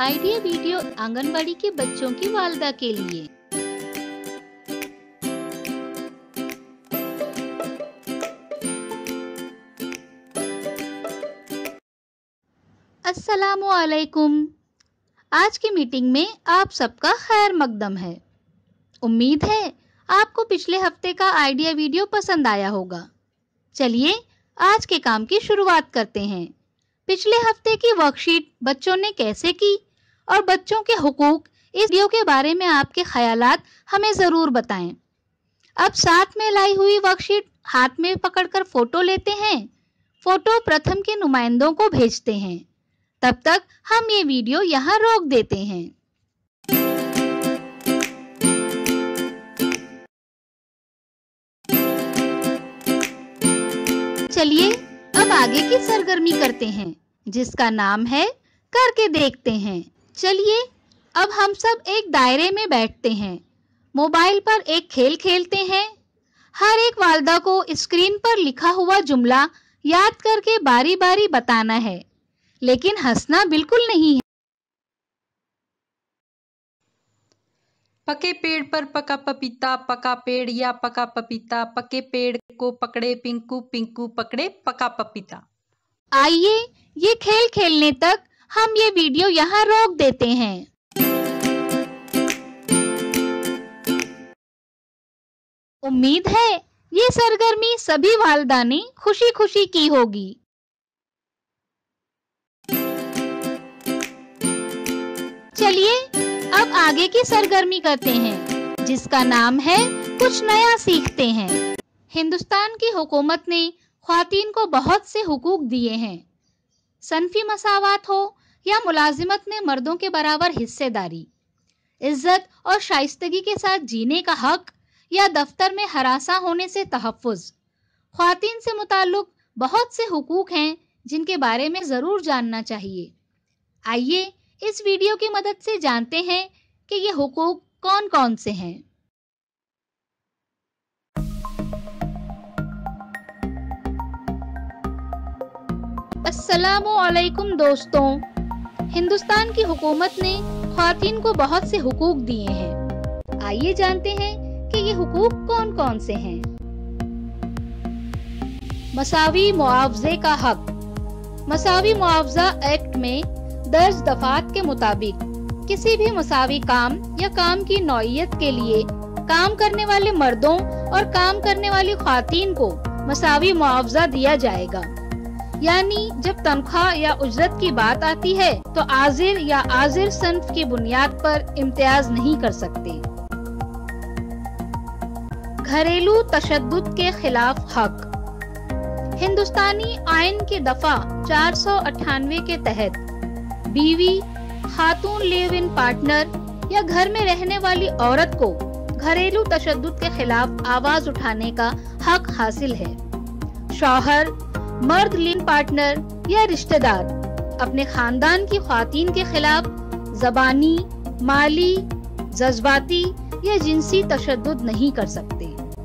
Idea video anganwadi के बच्चों की वालिदा के लिए। अस्सलामु अलैकुम। आज की मीटिंग में आप सबका खैर मकदम है। उम्मीद है आपको पिछले हफ्ते का आइडिया वीडियो पसंद आया होगा। चलिए आज के काम की शुरुआत करते हैं। पिछले हफ्ते की वर्कशीट बच्चों ने कैसे की और बच्चों के हुकूक इस वीडियो के बारे में आपके ख्यालात हमें जरूर बताएं। अब साथ में लाई हुई वर्कशीट हाथ में पकड़कर फोटो लेते हैं। फोटो प्रथम के नुमाइंदों को भेजते हैं। तब तक हम ये वीडियो यहाँ रोक देते हैं। चलिए अब आगे की सरगर्मी करते हैं, जिसका नाम है करके देखते हैं। चलिए अब हम सब एक दायरे में बैठते हैं, मोबाइल पर एक खेल खेलते हैं। हर एक वालिदा को स्क्रीन पर लिखा हुआ जुमला याद करके बारी बारी बताना है, लेकिन हंसना बिल्कुल नहीं है। पके पेड़ पर पका पपीता, पका पेड़ या पका पपीता, पके पेड़ को पकड़े पिंकू, पिंकू पकड़े पका पपीता। आइए ये खेल खेलने तक हम ये वीडियो यहाँ रोक देते हैं। उम्मीद है ये सरगर्मी सभी वालिदा ने खुशी खुशी की होगी। चलिए अब आगे की सरगर्मी करते हैं, जिसका नाम है कुछ नया सीखते हैं। हिंदुस्तान की हुकूमत ने ख्वातीन को बहुत से हुकूक दिए हैं। सनफी मसावात हो या मुलाजिमत में मर्दों के बराबर हिस्सेदारी, इज्जत और शाइस्तगी के साथ जीने का हक या दफ्तर में हरासा होने से तहफ़्फ़ुज़, ख्वातीन से मुताल्लुक बहुत से हुकूक हैं जिनके बारे में ज़रूर जानना चाहिए। आइए इस वीडियो की मदद से जानते हैं कि ये हुकूक कौन कौन से हैं। अस्सलामु अलैकुम दोस्तों, हिंदुस्तान की हुकूमत ने ख्वातीन को बहुत से हुकूक दिए हैं। आइए जानते हैं कि ये हुकूक कौन कौन से हैं। मसावी मुआवजे का हक। मसावी मुआवजा एक्ट में दर्ज दफात के मुताबिक किसी भी मसावी काम या काम की नौइयत के लिए काम करने वाले मर्दों और काम करने वाली ख्वातीन को मसावी मुआवजा दिया जाएगा। यानी जब तनख्वाह या उजरत की बात आती है तो आजिर या आजिर सन्फ की बुनियाद पर इम्तियाज नहीं कर सकते। घरेलू तशद्दुद के खिलाफ हक। हिंदुस्तानी आइन के दफा 498 के तहत बीवी, खातून लिव इन पार्टनर या घर में रहने वाली औरत को घरेलू तशद्दुद के खिलाफ आवाज उठाने का हक हासिल है। शौहर, मर्द लिव पार्टनर या रिश्तेदार अपने खानदान की ख्वातीन के खिलाफ ज़बानी, माली, जज्बाती या जिनसी तशद्दुद नहीं कर सकते।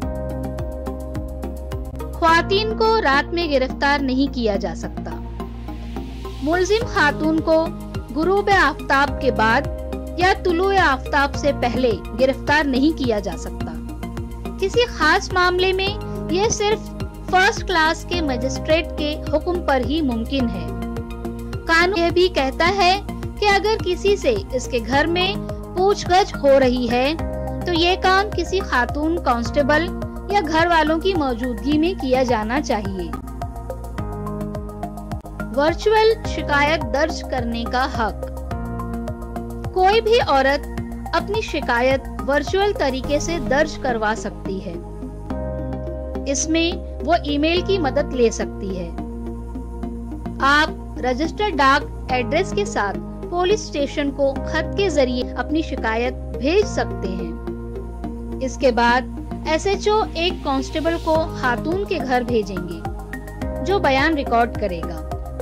ख्वातीन को रात में गिरफ्तार नहीं किया जा सकता। मुलजिम खातून को गुरूब आफ्ताब के बाद या तुलुए आफ्ताब से पहले गिरफ्तार नहीं किया जा सकता। किसी खास मामले में यह सिर्फ फर्स्ट क्लास के मजिस्ट्रेट के हुक्म पर ही मुमकिन है। कानून यह भी कहता है कि अगर किसी से इसके घर में पूछगछ हो रही है तो ये काम किसी खातून कांस्टेबल या घर वालों की मौजूदगी में किया जाना चाहिए। वर्चुअल शिकायत दर्ज करने का हक। कोई भी औरत अपनी शिकायत वर्चुअल तरीके से दर्ज करवा सकती है। इसमें वो ईमेल की मदद ले सकती है। आप रजिस्टर्ड डाक एड्रेस के साथ पुलिस स्टेशन को खत के जरिए अपनी शिकायत भेज सकते हैं। इसके बाद SHO एक कांस्टेबल को खातून के घर भेजेंगे, जो बयान रिकॉर्ड करेगा।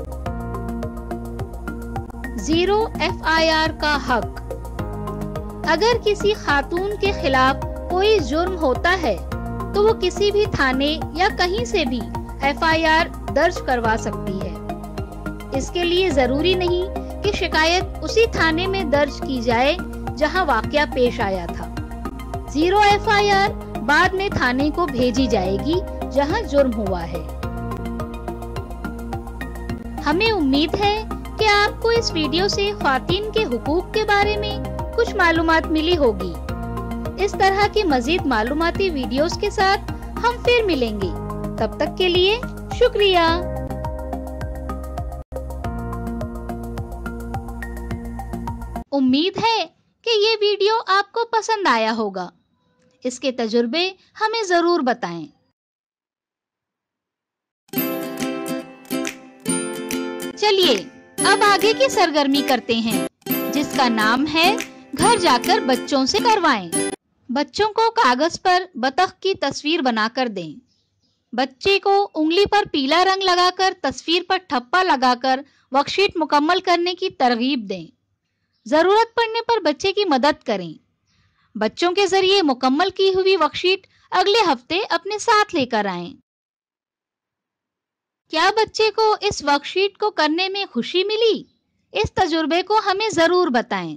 0 FIR का हक। अगर किसी खातून के खिलाफ कोई जुर्म होता है तो वो किसी भी थाने या कहीं से भी FIR दर्ज करवा सकती है। इसके लिए जरूरी नहीं कि शिकायत उसी थाने में दर्ज की जाए जहां वाकया पेश आया था। 0 FIR बाद में थाने को भेजी जाएगी जहां जुर्म हुआ है। हमें उम्मीद है कि आपको इस वीडियो से ख्वातीन के हुकूक के बारे में कुछ मालूमात मिली होगी। इस तरह की मजीद मालूमाती वीडियोस के साथ हम फिर मिलेंगे। तब तक के लिए शुक्रिया। उम्मीद है कि ये वीडियो आपको पसंद आया होगा। इसके तजुर्बे हमें जरूर बताएं। चलिए अब आगे की सरगर्मी करते हैं, जिसका नाम है घर जाकर बच्चों से करवाएं। बच्चों को कागज पर बतख की तस्वीर बनाकर दें। बच्चे को उंगली पर पीला रंग लगाकर तस्वीर पर ठप्पा लगाकर वर्कशीट मुकम्मल करने की तरगीब दें। जरूरत पड़ने पर बच्चे की मदद करें। बच्चों के जरिए मुकम्मल की हुई वर्कशीट अगले हफ्ते अपने साथ लेकर आएं। क्या बच्चे को इस वर्कशीट को करने में खुशी मिली? इस तजुर्बे को हमें जरूर बताएं।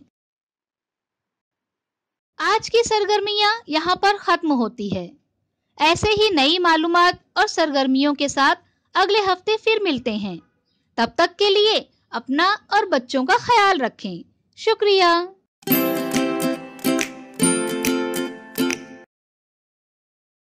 आज की सरगर्मियां यहाँ पर खत्म होती है। ऐसे ही नई मालूमात और सरगर्मियों के साथ अगले हफ्ते फिर मिलते हैं। तब तक के लिए अपना और बच्चों का ख्याल रखें। शुक्रिया।